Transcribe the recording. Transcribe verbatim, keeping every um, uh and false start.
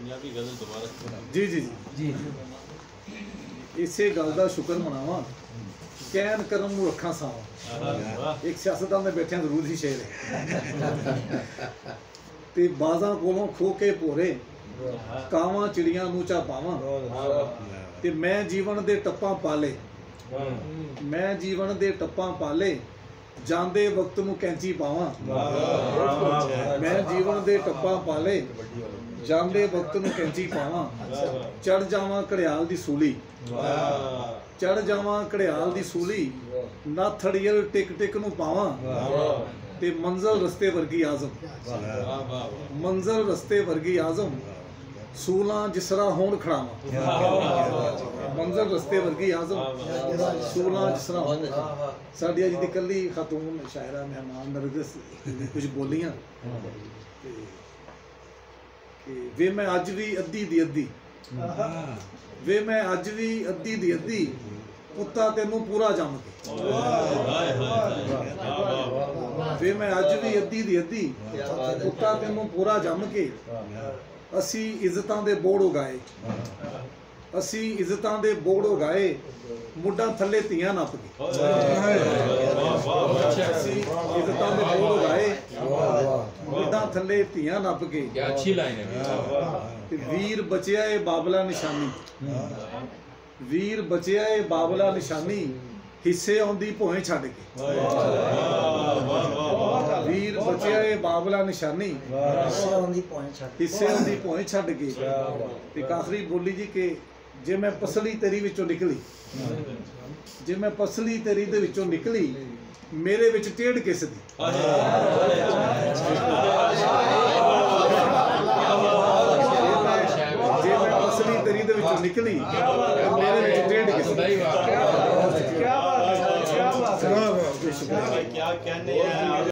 जी जी जी इसे गल का शुक्र मनावा कैन करम नूं अखां सावा एक सियासतदान दे बैठिया जरूर ही शेर है ते बाज़ां कोलों खो के भोरे कावां चिड़ियां नूं चा पावां ते मैं जीवन दे टप्पां पाले मैं जीवन दे टप्पां पाले जांदे वक्त नूं कैंची पावां मैं जीवन दे टप्पां पाले जांदे वक्त नूं कैंची पावां चढ़ जावां घड़ियाल दी सूली चढ़ जावां घड़ियाल दी सूली ना थड़ियल टिक टिक नूं पावां ते मंजिल रस्ते वर्गी आजम मंजिल रस्ते वर्गी आजम सूलां जिसरा होण खड़ावां मंजिल रस्ते वर्गी आजम सूलां जिसरा होण साडी अज दी कल्ली खातून शायरा मेहमान नरगिस कुछ बोलियां वे मैं अज भी अद्धी दी अद्धी वे मैं अज भी अद्धी दी अद्धी पुत्ता तेनू पूरा जम के वे मैं अज भी अद्धी दी अद्धी पुत्ता तेनू पूरा जम के असी इज्जतां दे बोड़ उगाए असी इज्जतां दे बोड़ उगाए मुड्डां थल्ले धीआं नप के असी इज्जतां दे बोड़ उगाए मुड्डां थल्ले धीआं नप के अच्छी लाइन है वीर बचिया ए बाबला निशानी वीर बचिया ए बाबला निशानी हिस्से आउंदी भोए छड्ड के वीर बचिया ए बाबला निशानी हिस्से आउंदी भोए छड्ड के ते आखिरी बोली जी के जे मैं पसली तेरी विचों निकली जे मैं पसली तेरी दे विचों निकली मेरे विच टेढ़ किस दी जे मैं पसली तेरी दे विचों निकली मेरे विच टेढ़ किस दी क्या बात है क्या बात है क्या कहने हैं।